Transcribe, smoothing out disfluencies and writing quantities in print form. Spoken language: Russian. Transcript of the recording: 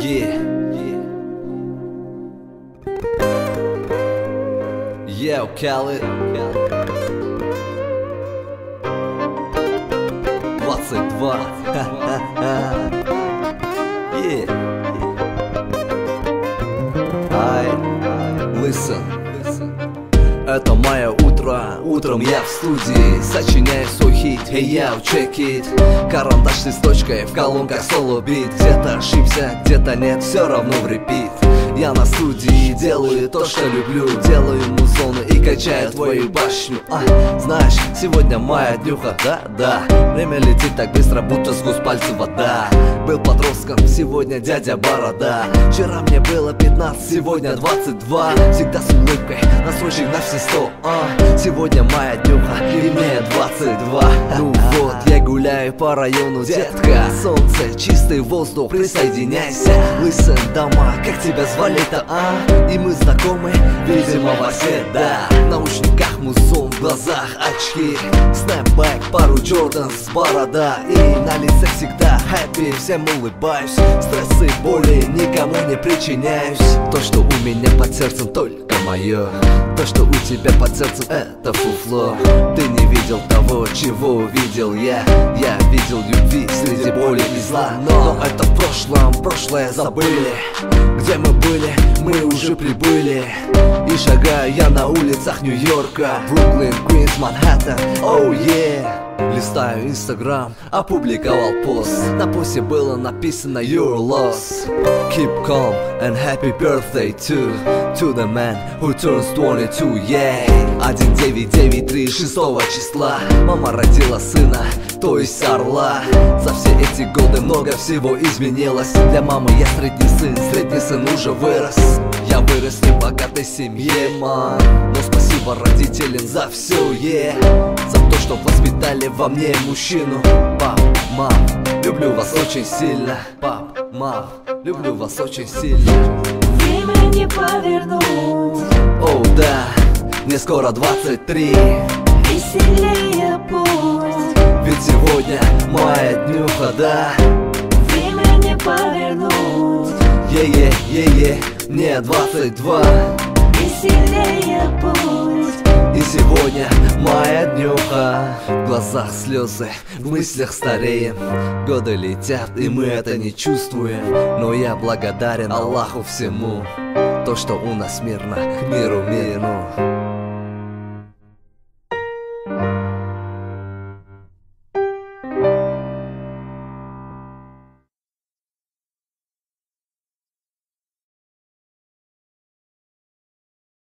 Yeah. Yo, Khaled. 22. Yeah. Listen. Это мое утро, утром я в студии сочиняю свой хит, hey yo, check it. Карандаш с листочкой, в колонках соло бит. Где-то ошибся, где-то нет, все равно в репит. Я на студии делаю то, что люблю. Делаю музоны и качаю твою башню. Знаешь, сегодня моя днюха, да. Время летит так быстро, будто сквозь пальцы вода. Был подростком, сегодня дядя Борода. Вчера мне было 15, сегодня 22. Всегда с улыбкой, настройщик на все 100. Сегодня моя днюха, и мне 22. Ну вот, я гуляю по району, детка. Солнце, чистый воздух, присоединяйся. Listen, дома, как тебя звали-то, И мы знакомы, видимо, во сне, да. В наушниках музон, в глазах очки. Снэпбэк, пару Джорданс, борода. И на лице всегда happy, всем улыбаюсь. Стрессы, боли никому не причиняюсь. То, что у меня под сердцем, только мое. То, что у тебя под сердцем, это фуфло. Ты не видел того, чего увидел я. Я видел любви среди боли и зла. Но это в прошлом, прошлое забыли. Где мы были, мы уже прибыли. И шагаю я на улицах Нью-Йорка. Бруклин, Квинс, Манхэттен, оу yeah. Листаю Инстаграм, опубликовал пост. На посте было написано You're lost. Keep calm and happy birthday to the man who turns 22, yeah. 1993, 6 числа мама родила сына, то есть орла. За все эти годы много всего изменилось. Для мамы я средний сын уже вырос. Я вырос в небогатой семье, мам. Но спасибо родителям за все, yeah. За то, что воспитали во мне мужчину. Пап, мам, люблю вас очень сильно. Пап, мам, люблю вас очень сильно. Время не повернуть. Оу, да, мне скоро 23. Веселее пусть. Ведь сегодня моя днюха, да. Время не повернуть. Е-е-е-е, мне 22. Веселее пусть. И сегодня моя днюха. В глазах слезы, в мыслях стареем. Годы летят, и мы это не чувствуем. Но я благодарен Аллаху всему. То, что у нас мирно, к миру миру.